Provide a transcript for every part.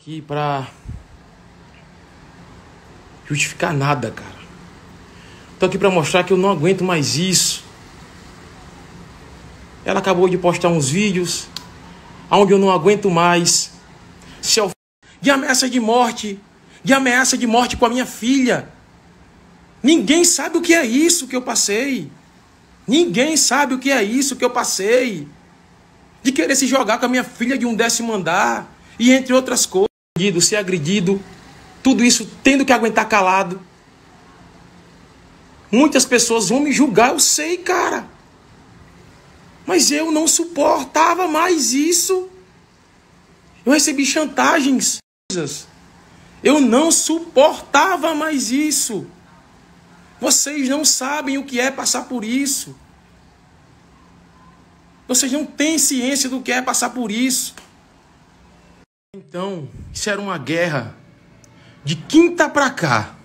aqui pra justificar nada, cara. Tô aqui pra mostrar que eu não aguento mais isso. Ela acabou de postar uns vídeos onde eu não aguento mais. De ameaça de morte. De ameaça de morte com a minha filha. Ninguém sabe o que é isso que eu passei. Ninguém sabe o que é isso que eu passei. De querer se jogar com a minha filha de um 10º andar. E entre outras coisas. Ser agredido. Tudo isso tendo que aguentar calado. Muitas pessoas vão me julgar, eu sei, cara. Mas eu não suportava mais isso. Eu recebi chantagens. Eu não suportava mais isso. Vocês não sabem o que é passar por isso. Vocês não têm ciência do que é passar por isso. Então, isso era uma guerra de quinta pra cá.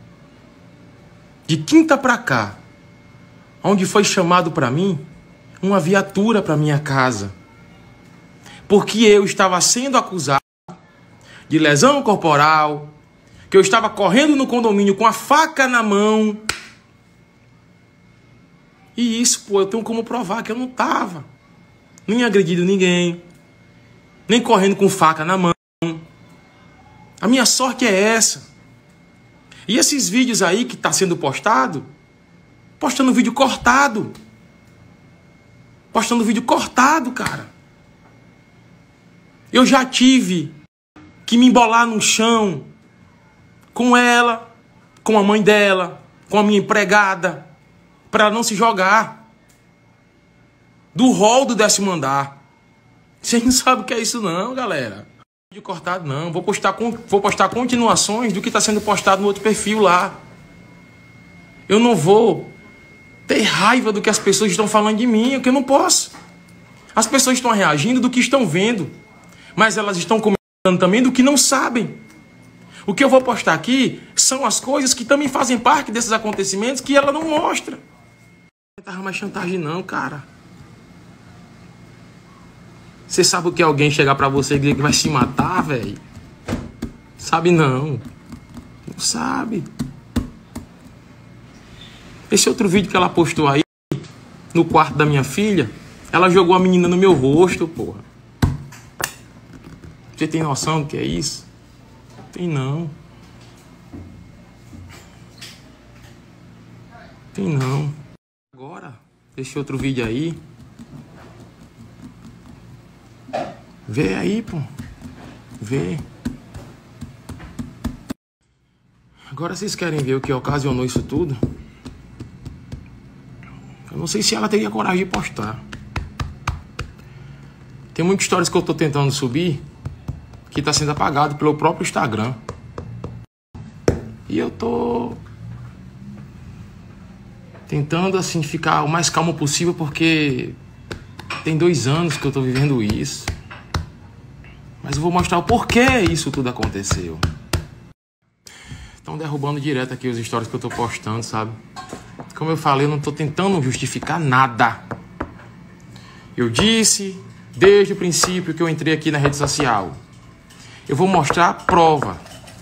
De quinta pra cá. Onde foi chamado pra mim uma viatura para minha casa. Porque eu estava sendo acusado de lesão corporal, que eu estava correndo no condomínio com a faca na mão. E isso, pô, eu tenho como provar que eu não estava nem agredindo ninguém, nem correndo com faca na mão. A minha sorte é essa. E esses vídeos aí que tá sendo postando vídeo cortado. Postando vídeo cortado, cara. Eu já tive que me embolar no chão com ela, com a mãe dela, com a minha empregada, para ela não se jogar do hall do 10º andar. Vocês não sabem o que é isso não, galera. Vídeo cortado não. Vou postar continuações do que está sendo postado no outro perfil lá. Eu não vou ter raiva do que as pessoas estão falando de mim, que eu não posso. As pessoas estão reagindo do que estão vendo, mas elas estão comentando também do que não sabem. O que eu vou postar aqui são as coisas que também fazem parte desses acontecimentos que ela não mostra. Não tava mais chantagem não, cara. Você sabe o que é alguém chegar pra você e dizer que vai se matar, velho? Sabe não. Não sabe. Esse outro vídeo que ela postou aí, no quarto da minha filha, ela jogou a menina no meu rosto, porra. Você tem noção do que é isso? Tem não. Tem não. Agora, esse outro vídeo aí. Vê aí, pô. Vê. Agora vocês querem ver o que ocasionou isso tudo? Eu não sei se ela teria coragem de postar. Tem muitas histórias que eu tô tentando subir que tá sendo apagado pelo próprio Instagram. E eu tô tentando, assim, ficar o mais calmo possível porque tem 2 anos que eu tô vivendo isso. Mas eu vou mostrar o porquê isso tudo aconteceu. Estão derrubando direto aqui os stories que eu tô postando, sabe? Como eu falei, eu não tô tentando justificar nada. Eu disse desde o princípio que eu entrei aqui na rede social. Eu vou mostrar a prova.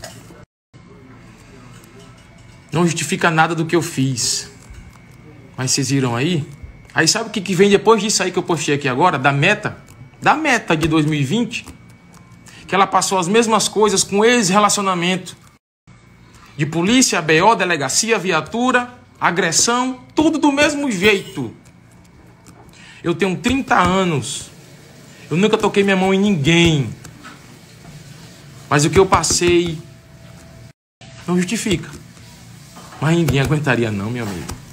Não justifica nada do que eu fiz. Mas vocês viram aí? Aí sabe o que vem depois disso aí que eu postei aqui agora? Da meta de 2020. Que ela passou as mesmas coisas com ex-relacionamento. De polícia, BO, delegacia, viatura, agressão, tudo do mesmo jeito. Eu tenho 30 anos. Eu nunca toquei minha mão em ninguém. Mas o que eu passei não justifica. Mas ninguém aguentaria não, meu amigo.